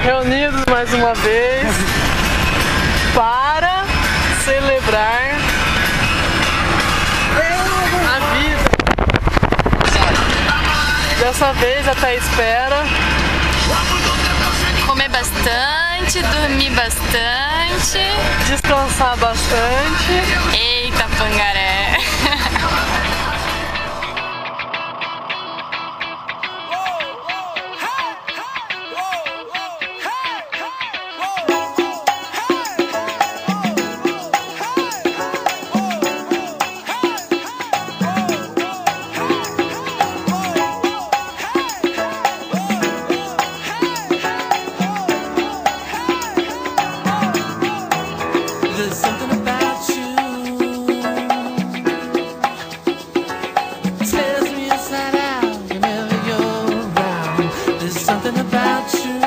reunidos mais uma vez para celebrar a vida. Dessa vez a Thaís espera comer bastante, dormir bastante, descansar bastante. Eita, pangaré! There's something about you tears me inside out whenever you're around. There's something about you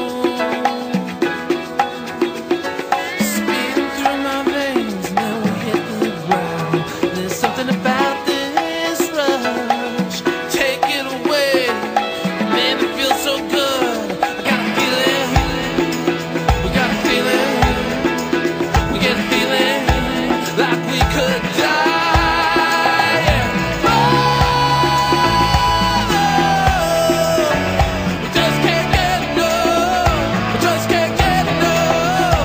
speeding through my veins and then we hit the ground. There's something about this rush, take it away, made me feel so good. I got a feeling, we got a feeling. We get a feeling like we could die. Yeah. Oh, we just can't get enough. We just can't get enough.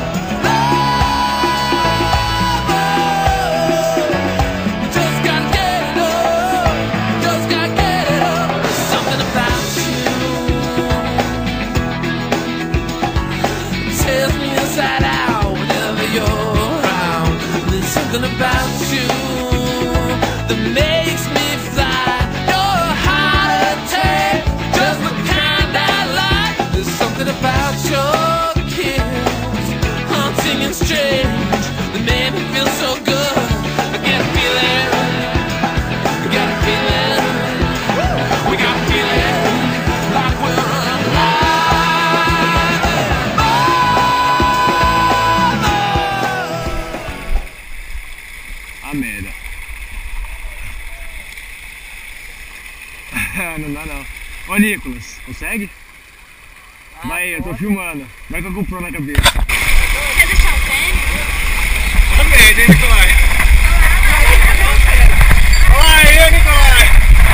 We just gotta get it up. We just gotta get it up. There's something about you tears me inside out whenever you're around. There's something about you that makes me fly. You're a heart attack, just the kind I like. There's something about your kiss, haunting and strange, that made me feel so good. I get a feeling, we got a feeling, we got a feeling like we're alive. A merda. Não dá não. Ô Nicolas, consegue? Vai, eu tô filmando. Vai com a GoPro na cabeça. Quer deixar o tênis? A merda, hein, Nicolai? Olha aí, Nicolai!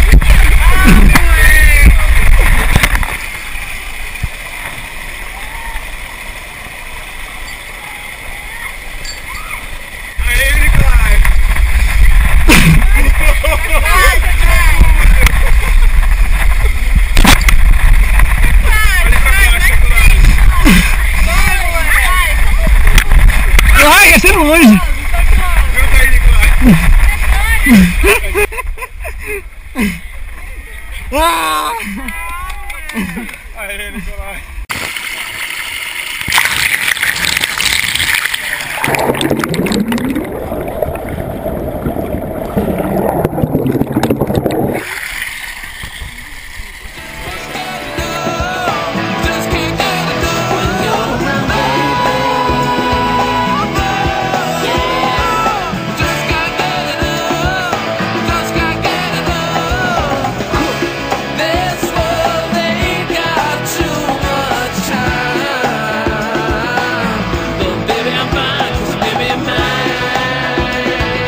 Aí, Nicolai! Ai, ia ser longe! Aguenta aí, Nicolai! Ah! Aí, Nicolai! Just can't get enough when you're around, baby. Just gotta get enough. Just gotta get enough. This world ain't got too much time, but baby I'm fine 'cause baby I'm mine.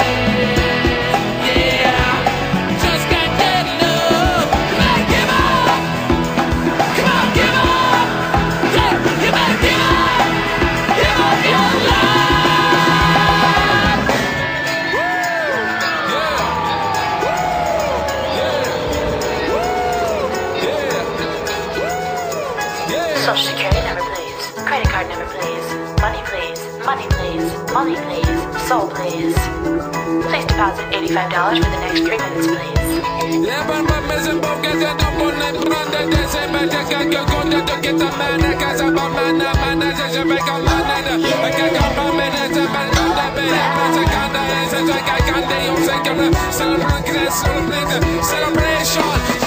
Yeah, just can't get enough. You better give up. Come on, give up. Yeah, you better give up. Give up your life. Social security number, please. Credit card number, please. Money, please. Money, please. Money, please. Soul, please. Please deposit $85 for the next 3 minutes, please. Celebration.